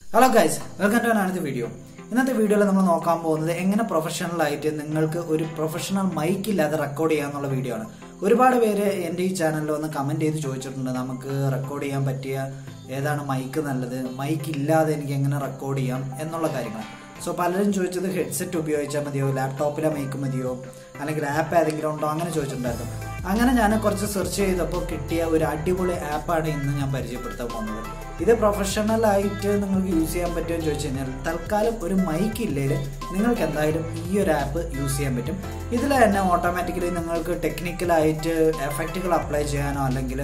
Hello guys, welcome to another video. ഇന്നത്തെ വീഡിയോയിൽ നമ്മൾ നോക്കാൻ പോകുന്നത് എങ്ങനെ പ്രൊഫഷണൽ ആയിട്ട് നിങ്ങൾക്ക് ഒരു പ്രൊഫഷണൽ മൈക്ക് ഇല്ലാതെ റെക്കോർഡ് ചെയ്യാന്നുള്ള വീഡിയോ ആണ്. ഒരുപാട് പേര് എൻ്റെ ഈ ചാനലിൽ വന്ന് കമന്റ് ചെയ്ത് ചോദിച്ചിട്ടുണ്ട് നമുക്ക് റെക്കോർഡ് ചെയ്യാൻ പറ്റിയ ഏതാണ് മൈക്ക് നല്ലത്, മൈക്ക് ഇല്ലാതെ എനിക്ക് എങ്ങനെ റെക്കോർഡ് ചെയ്യാം എന്നുള്ള കാര്യങ്ങൾ. സോ പലരും ചോദിച്ചത് ഹെഡ്സെറ്റ് ഉപയോഗിച്ചാൽ മതിയോ, ലാപ്ടോപ്പിലെ മൈക്ക് മതിയോ, അല്ലെങ്കിൽ ആപ്പ് ഏതെങ്കിലും ഉണ്ടോ അങ്ങനെ ചോദിച്ചിട്ടുണ്ടായിരുന്നു. അങ്ങനെ ഞാൻ കുറച്ച് സെർച്ച് ചെയ്തപ്പോൾ കിട്ടിയ ഒരു അടിപൊളി ആപ്പാണ് ഇന്ന് ഞാൻ പരിചയപ്പെടുത്താൻ പോകുന്നത്. ഇത് പ്രൊഫഷണൽ ആയിട്ട് നിങ്ങൾക്ക് യൂസ് ചെയ്യാൻ പറ്റുമെന്ന് ചോദിച്ചു കഴിഞ്ഞാൽ തൽക്കാലം ഒരു മൈക്ക് ഇല്ലെങ്കിൽ നിങ്ങൾക്ക് എന്തായാലും ഈ ഒരു ആപ്പ് യൂസ് ചെയ്യാൻ പറ്റും. ഇതിൽ തന്നെ ഓട്ടോമാറ്റിക്കലി നിങ്ങൾക്ക് ടെക്നിക്കലായിട്ട് എഫക്റ്റുകൾ അപ്ലൈ ചെയ്യാനോ അല്ലെങ്കിൽ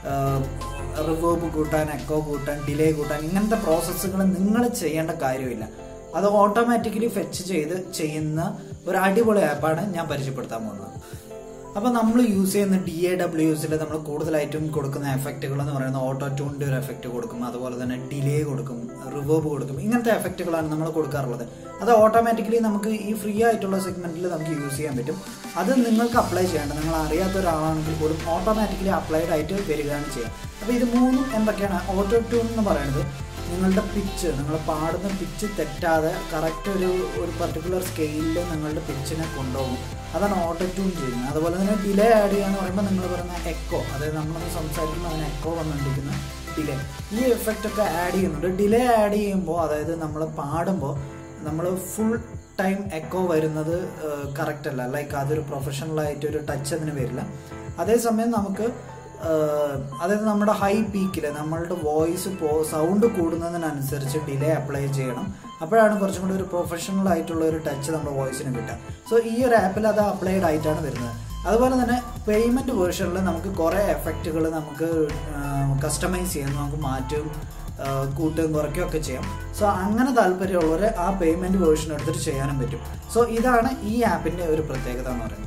റിവേർബ് കൂട്ടാൻ, എക്കോ കൂട്ടാൻ, ഡിലേ കൂട്ടാൻ ഇങ്ങനത്തെ പ്രോസസ്സുകൾ നിങ്ങൾ ചെയ്യേണ്ട കാര്യമില്ല. അത് ഓട്ടോമാറ്റിക്കലി ഫെച്ച് ചെയ്ത് ചെയ്യുന്ന ഒരു അടിപൊളി ആപ്പാണ് ഞാൻ പരിചയപ്പെടുത്താൻ പോകുന്നത്. അപ്പോൾ നമ്മൾ യൂസ് ചെയ്യുന്ന DAWസിൽ നമ്മൾ കൂടുതലായിട്ടും കൊടുക്കുന്ന എഫക്റ്റുകൾ എന്ന് പറയുന്നത് ഓട്ടോ ട്യൂണിൻ്റെ ഒരു എഫക്റ്റ് കൊടുക്കും, അതുപോലെ തന്നെ ഡിലേ കൊടുക്കും, റിവേർബ് കൊടുക്കും. ഇങ്ങനത്തെ എഫക്റ്റുകളാണ് നമ്മൾ കൊടുക്കാറുള്ളത്. അത് ഓട്ടോമാറ്റിക്കലി നമുക്ക് ഈ ഫ്രീ ആയിട്ടുള്ള സെഗ്മെന്റിൽ നമുക്ക് യൂസ് ചെയ്യാൻ പറ്റും. അത് നിങ്ങൾക്ക് അപ്ലൈ ചെയ്യേണ്ട, നിങ്ങൾ അറിയാത്ത ഒരാളാണെങ്കിൽ പോലും ഓട്ടോമാറ്റിക്കലി അപ്ലൈഡ് ആയിട്ട് വരികയാണ് ചെയ്യുക. അപ്പോൾ ഇത് മൂന്നും എന്തൊക്കെയാണ്? ഓട്ടോ ട്യൂൺ എന്ന് പറയുന്നത് നിങ്ങളുടെ പിച്ച്, നിങ്ങൾ പാടുന്ന പിച്ച് തെറ്റാതെ കറക്റ്റ് ഒരു പർട്ടിക്കുലർ സ്കെയിലിൽ നിങ്ങളുടെ പിച്ചിനെ കൊണ്ടുപോകും. അതാണ് ഓട്ടോ ട്യൂൺ ചെയ്യുന്നത്. അതുപോലെ തന്നെ ഡിലേ ആഡ് ചെയ്യുക എന്ന് പറയുമ്പോൾ നിങ്ങൾ പറയുന്ന എക്കോ, അതായത് നമ്മളൊന്ന് സംസാരിക്കുമ്പോൾ അതിന് എക്കോ വന്നുകൊണ്ടിരിക്കുന്ന ഡിലേ, ഈ എഫക്റ്റ് ഒക്കെ ആഡ് ചെയ്യുന്നുണ്ട്. ഡിലേ ആഡ് ചെയ്യുമ്പോൾ അതായത് നമ്മൾ പാടുമ്പോൾ നമ്മൾ ഫുൾ ടൈം എക്കോ വരുന്നത് കറക്റ്റ് അല്ല, ലൈക്ക് അതൊരു പ്രൊഫഷണലായിട്ടൊരു ടച്ച് അതിന് വരില്ല. അതേസമയം നമുക്ക് അതായത് നമ്മുടെ ഹൈ പീക്കിൽ നമ്മളുടെ വോയിസ് സൗണ്ട് കൂടുന്നതിനനുസരിച്ച് ഡിലേ അപ്ലൈ ചെയ്യണം. അപ്പോഴാണ് കുറച്ചും കൂടി ഒരു പ്രൊഫഷണൽ ആയിട്ടുള്ള ഒരു ടച്ച് നമ്മുടെ വോയിസിന് കിട്ടുക. സോ ഈ ഒരു ആപ്പിൽ അത് അപ്ലൈഡ് ആയിട്ടാണ് വരുന്നത്. അതുപോലെ തന്നെ പേയ്മെൻറ്റ് വേർഷനിൽ നമുക്ക് കുറേ എഫക്റ്റുകൾ നമുക്ക് കസ്റ്റമൈസ് ചെയ്യാം, നമുക്ക് മാറ്റും കൂട്ടുകയും കുറയ്ക്കുകയൊക്കെ ചെയ്യാം. സോ അങ്ങനെ താല്പര്യമുള്ളവർ ആ പേയ്മെൻറ്റ് വേർഷൻ എടുത്തിട്ട് ചെയ്യാനും പറ്റും. സോ ഇതാണ് ഈ ആപ്പിൻ്റെ ഒരു പ്രത്യേകത എന്ന് പറയുന്നത്.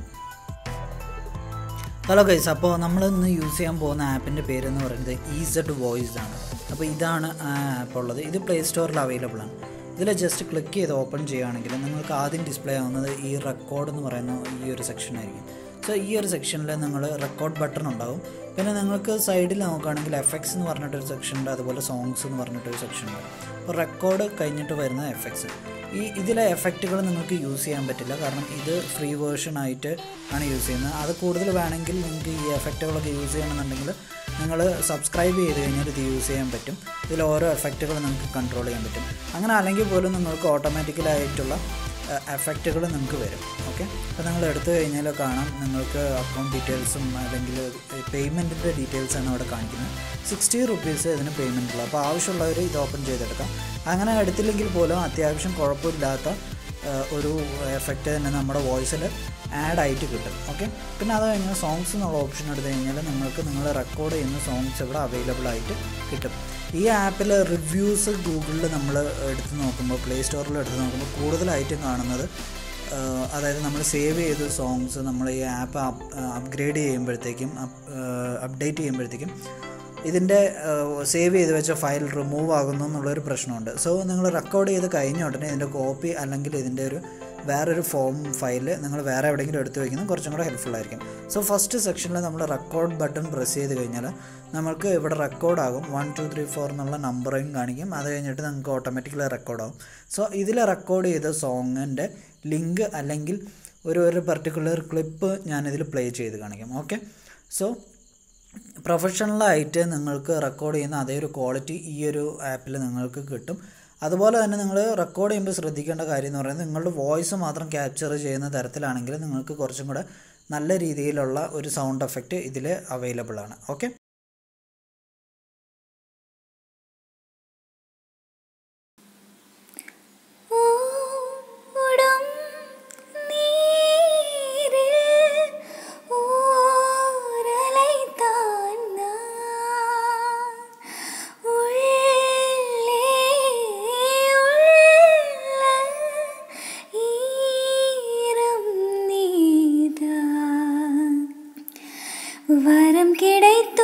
ഹലോ ഗൈസ്, അപ്പോൾ നമ്മളിന്ന് യൂസ് ചെയ്യാൻ പോകുന്ന ആപ്പിൻ്റെ പേരെന്ന് പറയുന്നത് EZ വോയിസ് ആണ്. അപ്പോൾ ഇതാണ് ആ ആപ്പ് ഉള്ളത്. ഇത് പ്ലേ സ്റ്റോറിൽ അവൈലബിൾ ആണ്. ഇതിൽ ജസ്റ്റ് ക്ലിക്ക് ചെയ്ത് ഓപ്പൺ ചെയ്യുകയാണെങ്കിൽ നിങ്ങൾക്ക് ആദ്യം ഡിസ്പ്ലേ ആവുന്നത് ഈ റെക്കോർഡ് എന്ന് പറയുന്ന ഈ ഒരു സെക്ഷൻ ആയിരിക്കും. സോ ഈ ഒരു സെക്ഷനിൽ നിങ്ങൾ റെക്കോർഡ് ബട്ടൺ ഉണ്ടാവും. പിന്നെ നിങ്ങൾക്ക് സൈഡിൽ നോക്കുകയാണെങ്കിൽ എഫക്ട്സ് എന്ന് പറഞ്ഞിട്ടൊരു സെക്ഷൻ ഉണ്ട്, അതുപോലെ സോങ്സ് എന്ന് പറഞ്ഞിട്ടൊരു സെക്ഷൻ ഉണ്ട്. അപ്പോൾ റെക്കോർഡ് കഴിഞ്ഞിട്ട് വരുന്ന എഫക്ട്സ്, ഇതിലെ എഫക്റ്റുകൾ നിങ്ങൾക്ക് യൂസ് ചെയ്യാൻ പറ്റില്ല, കാരണം ഇത് ഫ്രീ വേർഷൻ ആയിട്ട് ആണ് യൂസ് ചെയ്യുന്നത്. അത് കൂടുതൽ വേണമെങ്കിൽ നിങ്ങൾക്ക് ഈ എഫക്റ്റുകളൊക്കെ യൂസ് ചെയ്യണമെന്നുണ്ടെങ്കിൽ നിങ്ങൾ സബ്സ്ക്രൈബ് ചെയ്ത് കഴിഞ്ഞാൽ ഇത് യൂസ് ചെയ്യാൻ പറ്റും. ഇതിൽ ഓരോ എഫക്റ്റുകൾ നിങ്ങൾക്ക് കൺട്രോൾ ചെയ്യാൻ പറ്റും. അങ്ങനെ അല്ലെങ്കിൽ പോലും നിങ്ങൾക്ക് ഓട്ടോമാറ്റിക്കലായിട്ടുള്ള എഫക്റ്റുകൾ നിങ്ങൾക്ക് വരും. ഓക്കെ, അപ്പോൾ നിങ്ങൾ എടുത്തു കഴിഞ്ഞാൽ കാണാം നിങ്ങൾക്ക് അക്കൗണ്ട് ഡീറ്റെയിൽസും അല്ലെങ്കിൽ പേയ്മെൻറ്റിൻ്റെ ഡീറ്റെയിൽസാണ് അവിടെ കാണിക്കുന്നത്. 60 റുപ്പീസ് ഇതിന് പേയ്മെൻ്റ് ഉള്ളൂ. അപ്പോൾ ആവശ്യമുള്ളവർ ഇത് ഓപ്പൺ ചെയ്തെടുക്കാം. അങ്ങനെ എടുത്തില്ലെങ്കിൽ പോലും അത്യാവശ്യം കുഴപ്പമില്ലാത്ത ഒരു എഫക്റ്റ് തന്നെ നമ്മുടെ വോയിസിൽ ആഡ് ആയിട്ട് കിട്ടും. ഓക്കെ, പിന്നെ അത് കഴിഞ്ഞാൽ സോങ്സ് എന്നുള്ള ഓപ്ഷൻ എടുത്തു കഴിഞ്ഞാൽ നിങ്ങൾക്ക് നിങ്ങൾ റെക്കോർഡ് ചെയ്യുന്ന സോങ്സ് ഇവിടെ അവൈലബിൾ ആയിട്ട് കിട്ടും. ഈ ആപ്പിൽ റിവ്യൂസ് ഗൂഗിളിൽ നമ്മൾ എടുത്ത് നോക്കുമ്പോൾ, പ്ലേ സ്റ്റോറിൽ എടുത്ത് നോക്കുമ്പോൾ കൂടുതലായിട്ടും കാണുന്നത് അതായത് നമ്മൾ സേവ് ചെയ്ത സോങ്സ് നമ്മൾ ഈ ആപ്പ് അപ്ഗ്രേഡ് ചെയ്യുമ്പോഴത്തേക്കും അപ്ഡേറ്റ് ചെയ്യുമ്പോഴത്തേക്കും ഇതിൻ്റെ സേവ് ചെയ്ത് വെച്ച ഫയൽ റിമൂവ് ആകുന്നു എന്നുള്ളൊരു പ്രശ്നമുണ്ട്. സോ നിങ്ങൾ റെക്കോർഡ് ചെയ്ത് കഴിഞ്ഞ ഉടനെ ഇതിൻ്റെ കോപ്പി അല്ലെങ്കിൽ ഇതിൻ്റെ വേറൊരു ഫോം ഫയൽ നിങ്ങൾ വേറെ എവിടെയെങ്കിലും എടുത്ത് വയ്ക്കുന്നത് കുറച്ചും കൂടെ ഹെൽപ്ഫുൾ ആയിരിക്കും. സോ ഫസ്റ്റ് സെക്ഷനിൽ നമ്മൾ റെക്കോർഡ് ബട്ടൺ പ്രസ് ചെയ്ത് കഴിഞ്ഞാൽ നമുക്ക് ഇവിടെ റെക്കോർഡാകും. 1 2 3 4 എന്നുള്ള നമ്പറിങ് കാണിക്കും. അത് കഴിഞ്ഞിട്ട് നമുക്ക് ഓട്ടോമാറ്റിക്കലി റെക്കോർഡാകും. സോ ഇതിൽ റെക്കോർഡ് ചെയ്ത സോങ്ങിൻ്റെ ലിങ്ക് അല്ലെങ്കിൽ ഒരു പർട്ടിക്കുലർ ക്ലിപ്പ് ഞാനിതിൽ പ്ലേ ചെയ്ത് കാണിക്കും. ഓക്കെ, സോ പ്രൊഫഷണലായിട്ട് നിങ്ങൾക്ക് റെക്കോർഡ് ചെയ്യുന്ന അതേ ഒരു ക്വാളിറ്റി ഈ ഒരു ആപ്പിൽ നിങ്ങൾക്ക് കിട്ടും. അതുപോലെ തന്നെ നിങ്ങൾ റെക്കോർഡ് ചെയ്യുമ്പോൾ ശ്രദ്ധിക്കേണ്ട കാര്യം എന്ന് പറയുന്നത് നിങ്ങളുടെ വോയിസ് മാത്രം ക്യാപ്ചർ ചെയ്യുന്ന തരത്തിലാണെങ്കിൽ നിങ്ങൾക്ക് കുറച്ചും കൂടെ നല്ല രീതിയിലുള്ള ഒരു സൗണ്ട് എഫക്റ്റ് ഇതിൽ അവൈലബിൾ ആണ്. ഓക്കെ, വരം കിടൈത്തു